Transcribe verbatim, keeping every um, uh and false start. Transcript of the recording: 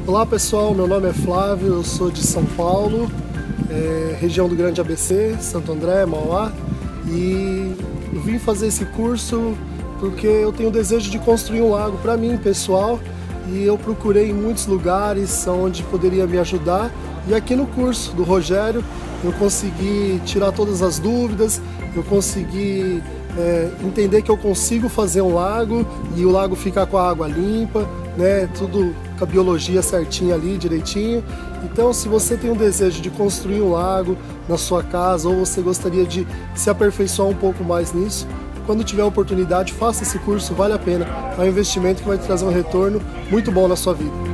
Olá pessoal, meu nome é Flávio, eu sou de São Paulo, é, região do Grande A B C, Santo André, Mauá, e eu vim fazer esse curso porque eu tenho o desejo de construir um lago para mim, pessoal, e eu procurei em muitos lugares onde poderia me ajudar, e aqui no curso do Rogério eu consegui tirar todas as dúvidas, eu consegui é, entender que eu consigo fazer um lago e o lago ficar com a água limpa, né, tudo com a biologia certinha ali, direitinho. Então, se você tem um desejo de construir um lago na sua casa ou você gostaria de se aperfeiçoar um pouco mais nisso, quando tiver a oportunidade, faça esse curso, vale a pena. É um investimento que vai trazer um retorno muito bom na sua vida.